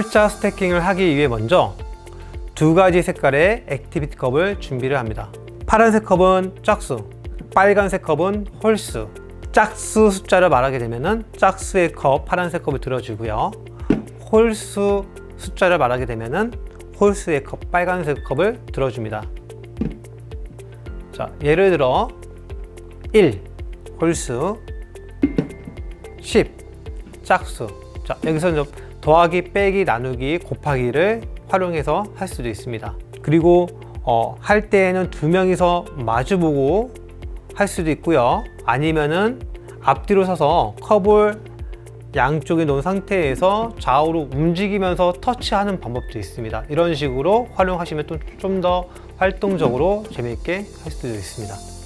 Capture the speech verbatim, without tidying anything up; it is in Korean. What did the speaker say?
홀자 스태킹을 하기 위해 먼저 두 가지 색깔의 액티비티 컵을 준비를 합니다. 파란색 컵은 짝수, 빨간색 컵은 홀수. 짝수 숫자를 말하게 되면은 짝수의 컵, 파란색 컵을 들어주고요. 홀수 숫자를 말하게 되면은 홀수의 컵, 빨간색 컵을 들어줍니다. 자, 예를 들어 일 홀수, 십 짝수. 자, 여기서 더하기, 빼기, 나누기, 곱하기를 활용해서 할 수도 있습니다. 그리고 어, 할 때에는 두 명이서 마주보고 할 수도 있고요. 아니면은 앞뒤로 서서 컵을 양쪽에 놓은 상태에서 좌우로 움직이면서 터치하는 방법도 있습니다. 이런 식으로 활용하시면 또 좀 더 활동적으로 재미있게 할 수도 있습니다.